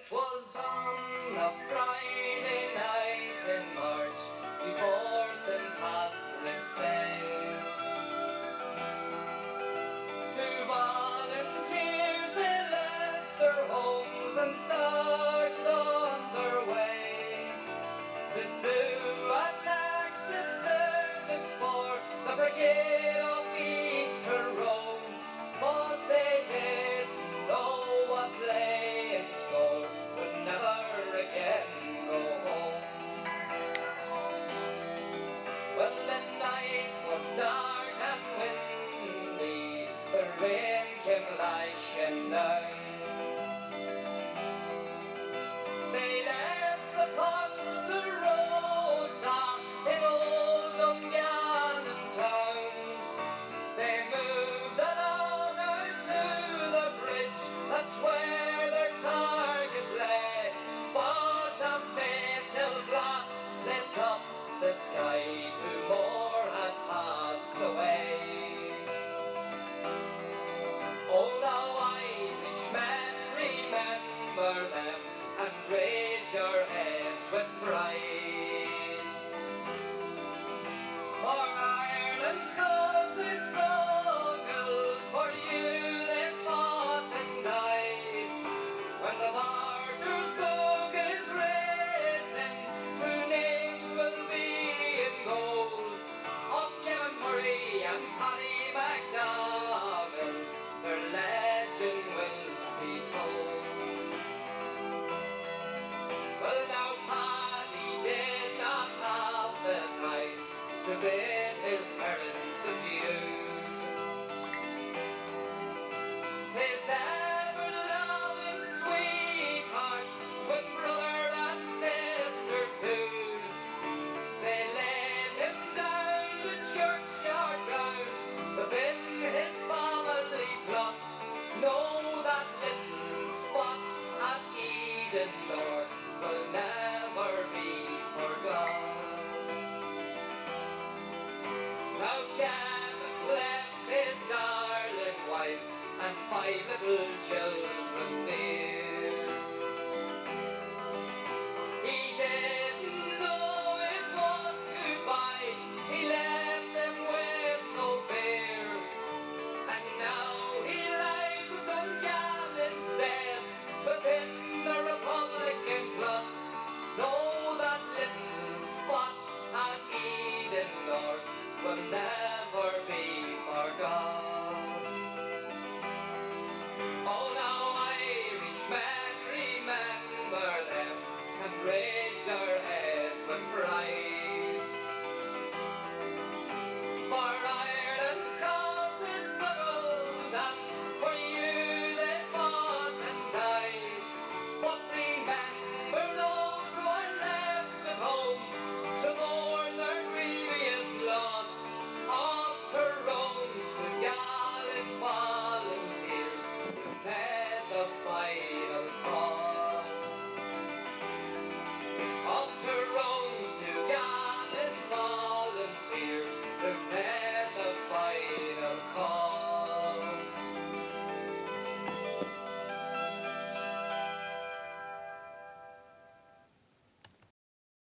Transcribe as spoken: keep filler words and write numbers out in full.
'Twas on a Friday night in March, before Saint Patrick's Day. Two volunteers, they left their homes and started on their way to do an active service for the Brigade of Easter Road. But they didn't know what lay in store, would never again go home. Well, the night was dark and windy, the rain came lashing down. They left upon the Rosa in old Dungannon town. They moved along out to the bridge, that's where their target lay. But a fatal blast lit up the sky, two more had passed away. Oh, now Irishmen, remember them and raise your heads with pride. For Ireland's cause they struggled, for you they fought and died. When the martyr's book is written, two names will be in gold, of Kevin Murray and Paddy McDowell, their legend will be told. Well, now Paddy did not have the time to bid his parents adieu. His ever-loving sweetheart, twin brother and sisters too, they laid him down the churchyard ground within his family plot. Know that little spot at Eden North will never